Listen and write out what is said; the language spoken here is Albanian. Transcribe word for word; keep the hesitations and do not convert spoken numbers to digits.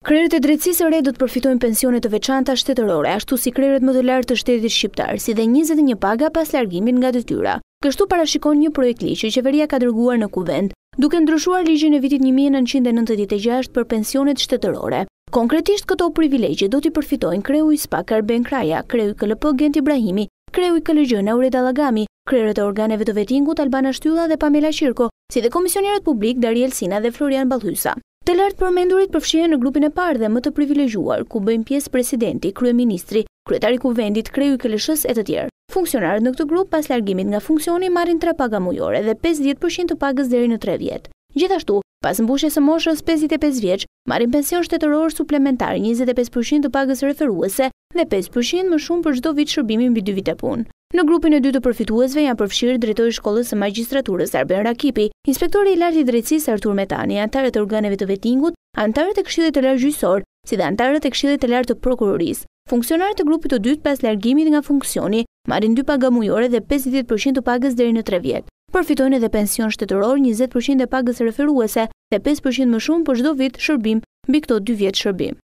Krerët e drejtësisë së re do të përfitojnë pensione të veçanta shtetërore, ashtu si krerët më të lartë të shtetit shqiptar, si dhe njëzet e një paga pas largimit nga detyra. Kështu parashikon një projekt ligj që qeveria ka dërguar në Kuvend, duke ndryshuar ligjin e vitit një mijë e nëntëqind e nëntëdhjetë e gjashtë për pensionet shtetërore. Konkretisht këto privilegje do t'i përfitojnë kreu i SPAK Arben Kraja, kreu i K L P Gent Ibrahimi, kreu i K L G Nauret Dallagami, krerët e organeve të vetingut Albana Shtylla dhe Pamela Qirko, si dhe komisionierët publik Dariel Sina dhe Florian Ballhysa. Të lartë përmendurit përfshihen në grupin e parë dhe më të privilegjuar, ku bëjnë pjesë presidenti, kryeministri, kryetari i Kuvendit, kreu i K L S-s e të tjerë. Funksionarët në këtë grup pas largimit nga funksioni marrin tre paga mujore dhe pesëdhjetë përqind të pagës deri në tre vjet. Gjithashtu, pas mbushjes së moshës pesëdhjetë e pesë vjeç, marrin pension shtetëror suplementar njëzet e pesë përqind të pagës referuese dhe pesë përqind më shumë për çdo vit shërbimi mbi dy vite punë. Në grupin e dy të përfituesve janë përfshirë drejtori i shkollës së magjistraturës Arben Rakipi, inspektori i lartë i drejtësisë Artur Metani, anëtarët e organeve të vetingut, anëtarët e Këshillit të Lartë Gjyqësor, si dhe anëtarët e Këshillit të Lartë të Prokurorisë. Funksionarët e grupit të dytë pas largimit nga funksioni marrin dy paga mujore dhe pesëdhjetë përqind të pagës deri në tre vjet. Përfitojnë edhe pension shtetëror, njëzet përqind e pagës referuese dhe pesë përqind më shumë për çdo vit shërbim mbi këto dy vjet shërbim.